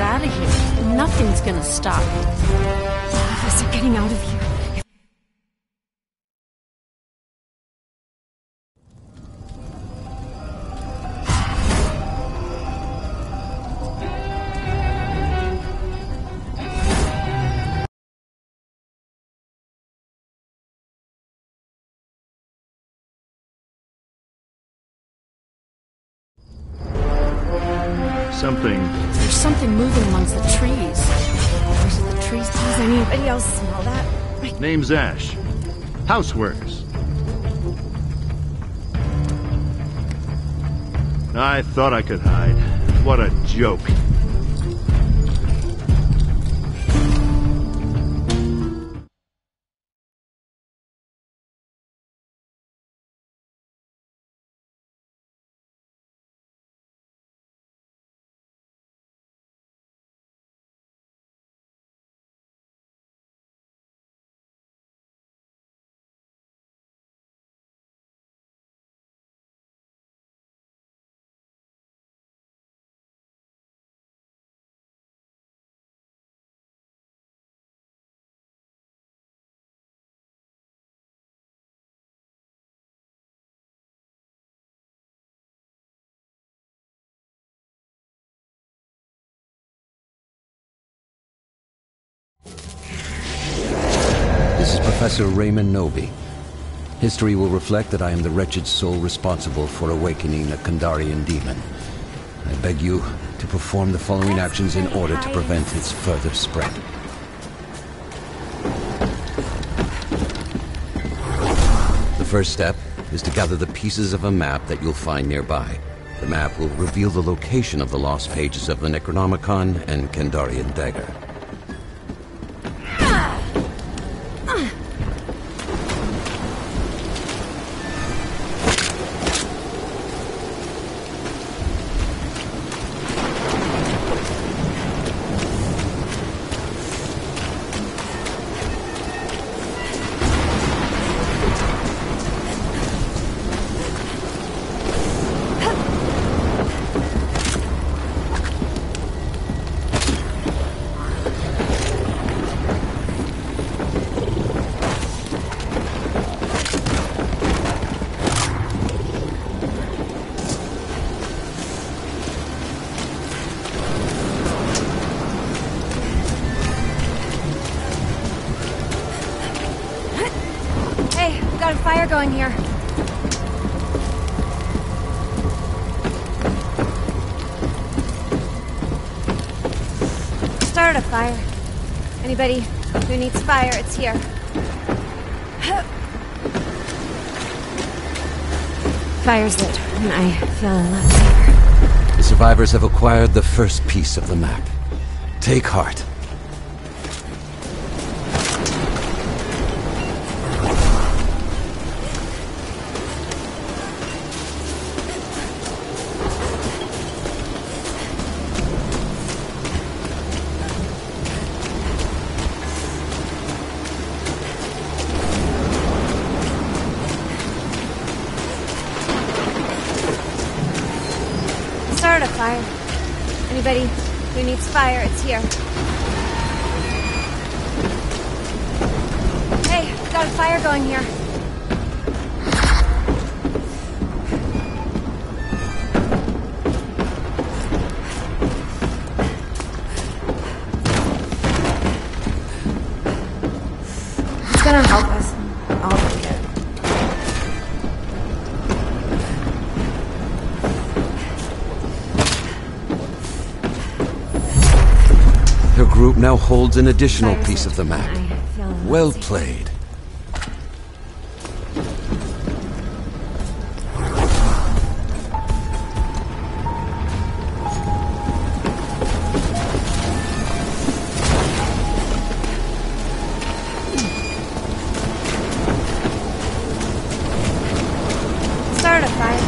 out of here. Nothing's gonna stop me. All of us are getting out of here. There's something moving amongst the trees. Where's the trees? Does anybody else smell that? Name's Ash. Houseworks. I thought I could hide. What a joke. This is Professor Raymond Nobi. History will reflect that I am the wretched soul responsible for awakening a Kandarian demon. I beg you to perform the following actions in order to prevent its further spread. The first step is to gather the pieces of a map that you'll find nearby. The map will reveal the location of the lost pages of the Necronomicon and Kandarian dagger. Got a fire going here. Started a fire. Anybody who needs fire, it's here. Fire's lit, and I feel a lot safer. The survivors have acquired the first piece of the map. Take heart. Started a fire. Anybody who needs fire, it's here. Hey, got a fire going here. It's gonna help us. I'll take it. Your group now holds an additional piece of the map. Well played. Started a fire.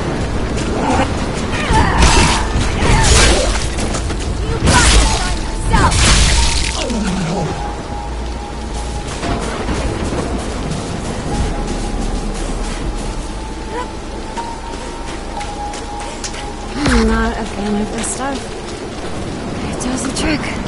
I'm not a fan of this stuff. It does the trick.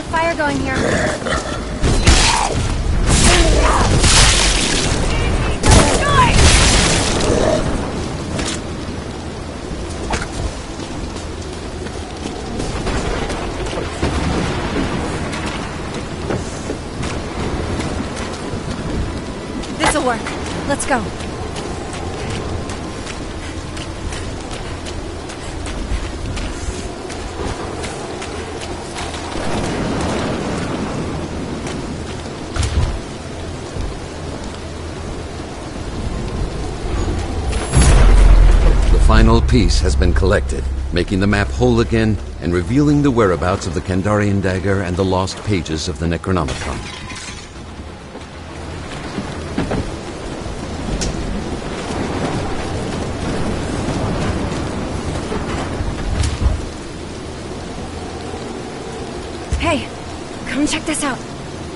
fire going here. This'll work. Let's go. The final piece has been collected, making the map whole again and revealing the whereabouts of the Kandarian dagger and the lost pages of the Necronomicon. Hey, come check this out.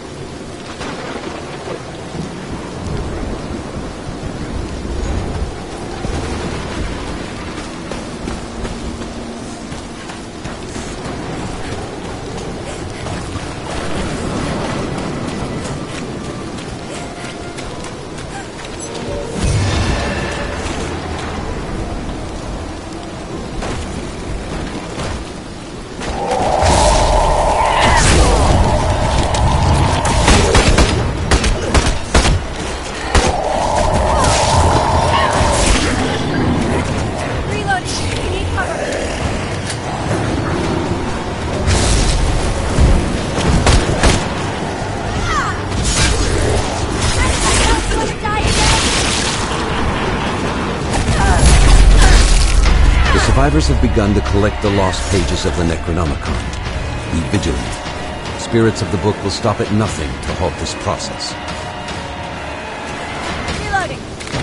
Survivors have begun to collect the lost pages of the Necronomicon. Be vigilant. Spirits of the book will stop at nothing to halt this process. Reloading.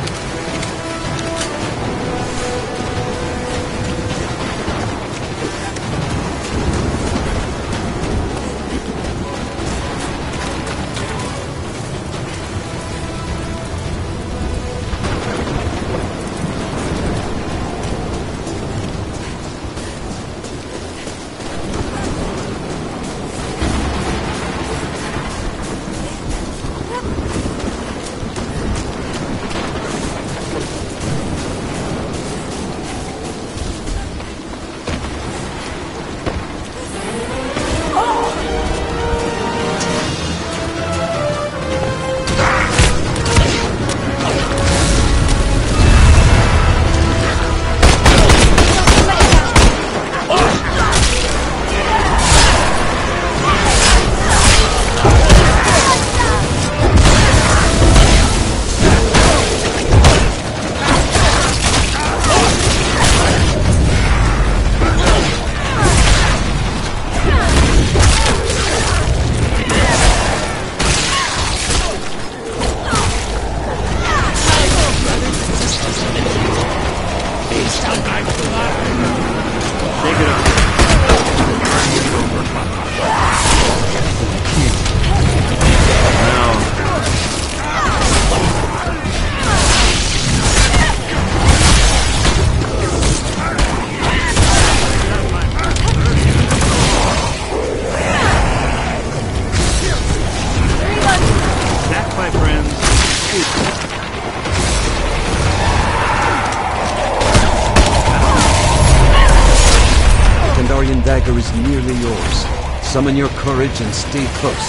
Dagger is nearly yours. Summon your courage and stay close.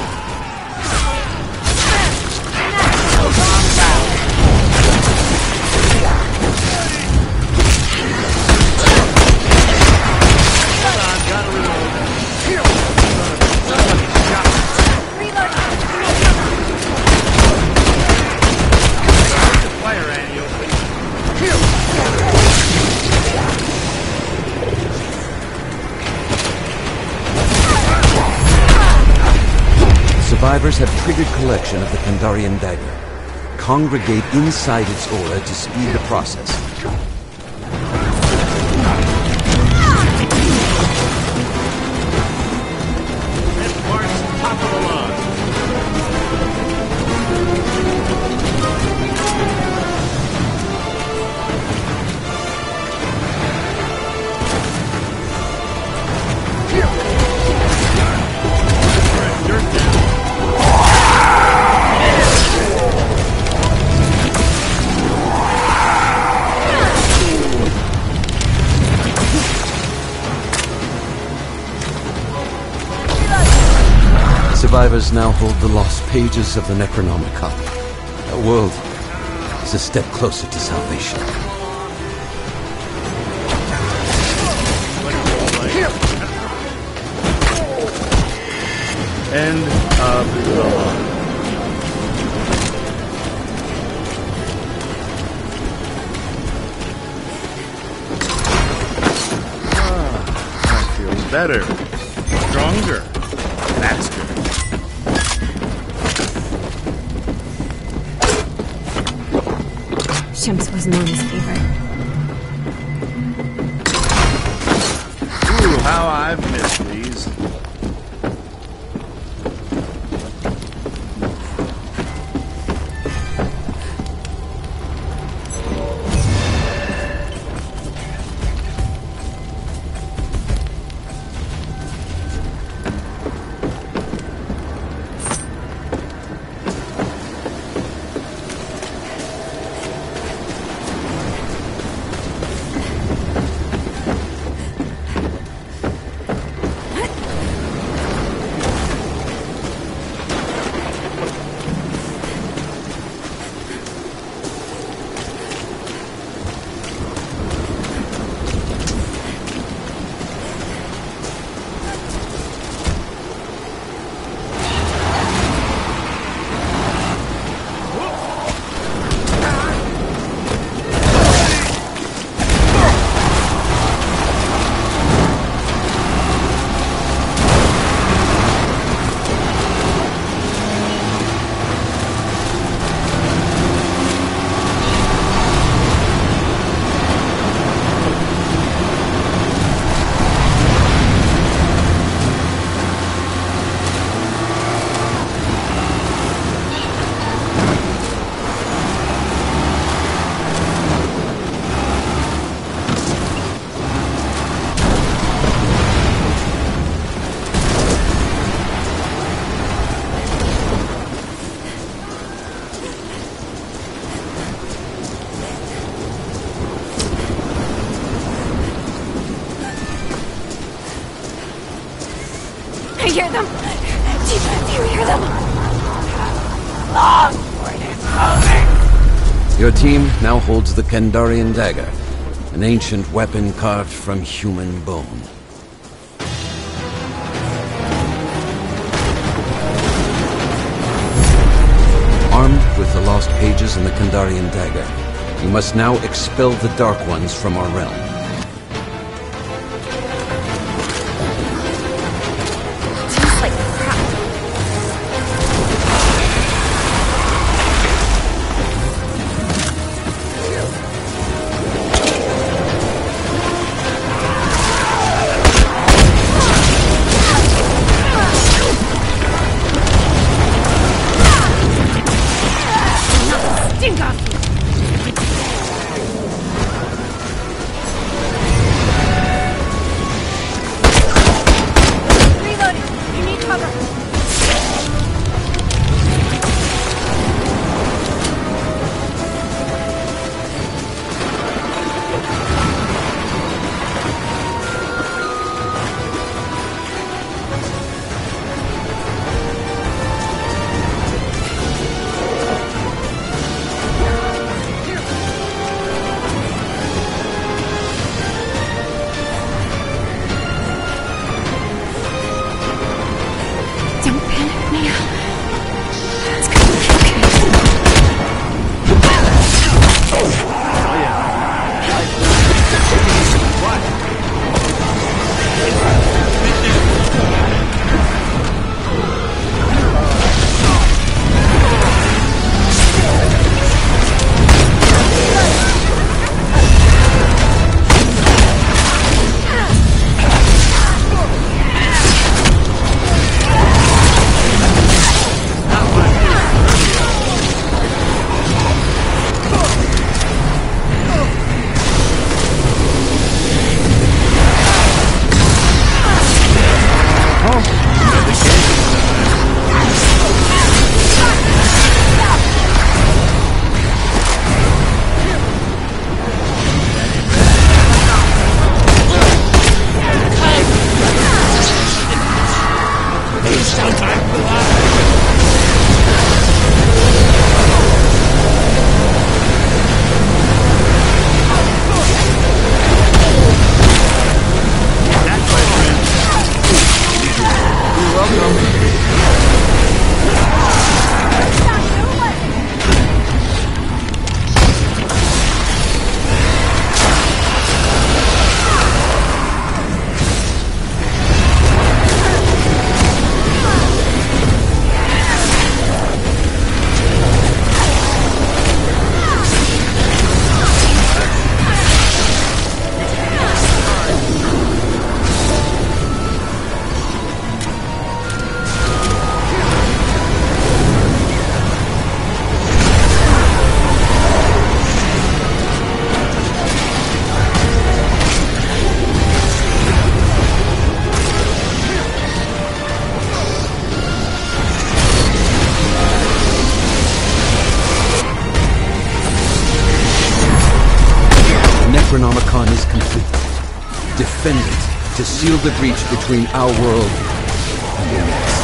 Survivors have triggered collection of the Kandarian dagger. Congregate inside its aura to speed the process. survivors now hold the lost pages of the Necronomicon. Our world is a step closer to salvation. End of the line. That feels better. Stronger. That's good. Shem's was Mom's favorite. Ooh, how I've missed these. I hear them! Do you hear them? Your team now holds the Kandarian dagger, an ancient weapon carved from human bone. Armed with the lost pages and the Kandarian dagger, you must now expel the Dark Ones from our realm. Tastes like crap. Stink off! recon is complete. Defend it to seal the breach between our world and the next.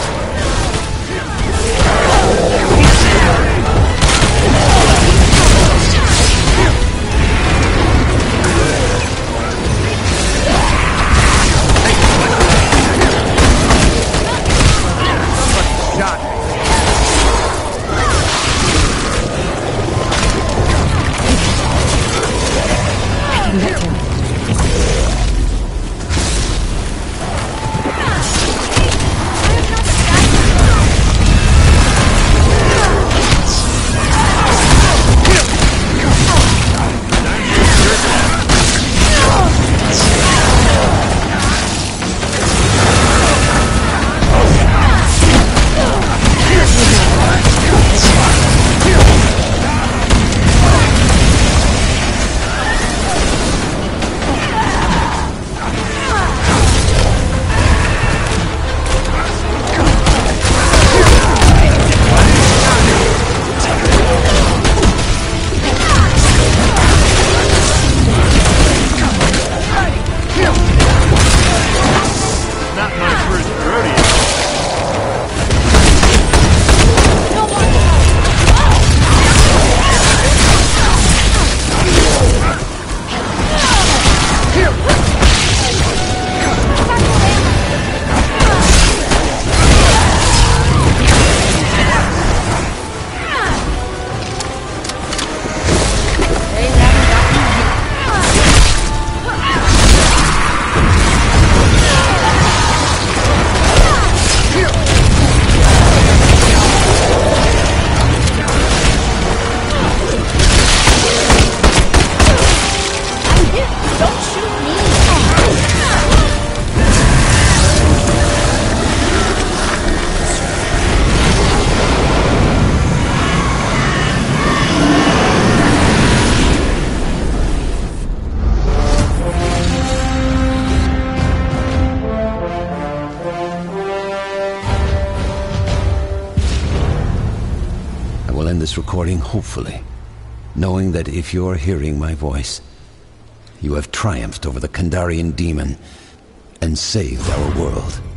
This recording, hopefully, knowing that if you're hearing my voice, you have triumphed over the Kandarian demon and saved our world.